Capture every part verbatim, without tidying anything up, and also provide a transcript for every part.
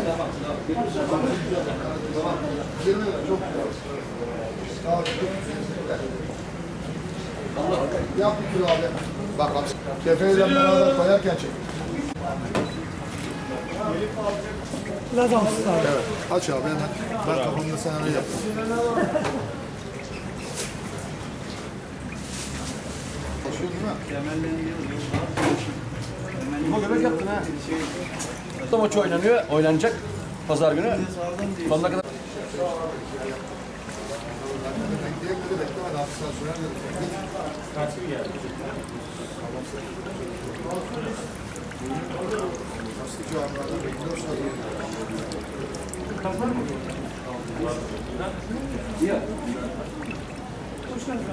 yirmi lira çok güzel. Yap bir kilo abi. Bak bak. Kefeyle beraber koyarken çek. Lazım abi. Evet. Aç abi hemen. Ben kafamda sen öyle yap. Başlıyor değil mi? Ama göbek yaptın ha. Maçı oynanıyor, oynanacak pazar günü. Sonuna kadar. Bekle bekle hadi hafif saat sürer de. Kaç gibi geldi? Nasıl civarlarda bekliyorsa. Kazlar mı? İyi. Hoş geldin.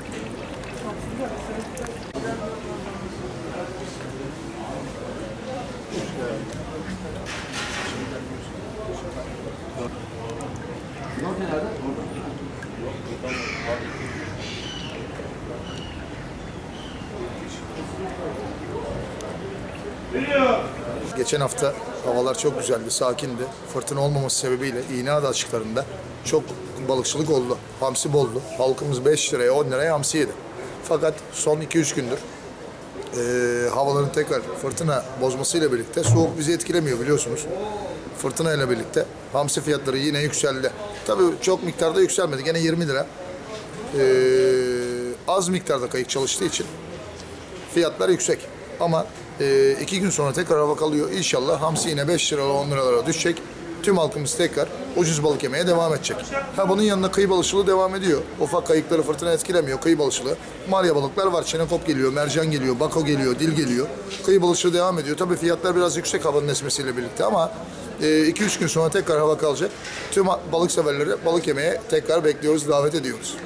Geçen hafta havalar çok güzeldi, sakindi. Fırtına olmaması sebebiyle İğneada açıklarında çok balıkçılık oldu. Hamsi boldu. Halkımız beş liraya, on liraya hamsi yedi. Fakat son iki üç gündür e, havaların tekrar fırtına bozmasıyla birlikte soğuk bizi etkilemiyor biliyorsunuz. Fırtına ile birlikte hamsi fiyatları yine yükseldi. Tabii çok miktarda yükselmedi. Gene yirmi lira. E, az miktarda kayık çalıştığı için fiyatlar yüksek. Ama e, iki gün sonra tekrar hava kalıyor. İnşallah hamsi yine beş liralara on liralara düşecek. Tüm halkımız tekrar ucuz balık yemeye devam edecek. Ha bunun yanında kıyı balıkçılığı devam ediyor. Ufak kayıkları fırtına etkilemiyor. Kıyı balıkçılığı. Marya balıklar var. Çenekop geliyor, mercan geliyor, bako geliyor, dil geliyor. Kıyı balıkçılığı devam ediyor. Tabii fiyatlar biraz yüksek havanın esmesiyle birlikte ama iki üç gün sonra tekrar hava kalacak. Tüm balık severleri balık yemeye tekrar bekliyoruz, davet ediyoruz.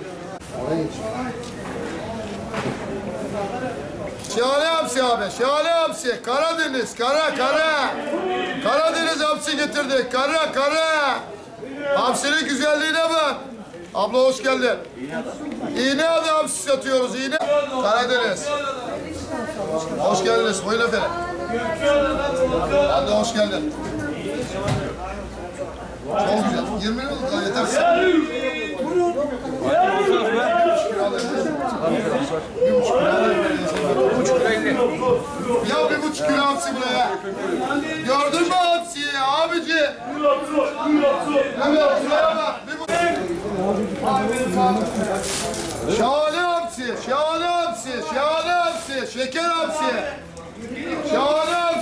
Şahane hamsi abi, şahane hamsi. Karadeniz, kara, kara. Karadeniz hamsi getirdik, kara, kara. Hamsinin güzelliğine bak. Abla hoş geldin. İğneada hamsi satıyoruz, İğne. Karadeniz. Hoş geldiniz, buyurun efendim. Hadi hoş geldin. Çok güzel. yirmi lira yeter. Ya bir buçuk kilo hamsi buraya. Gördün mü hamsiyi abici? Evet şuraya bak. Şahane hamsi, şahane hamsi, şahane hamsi, şeker hamsi. Şahane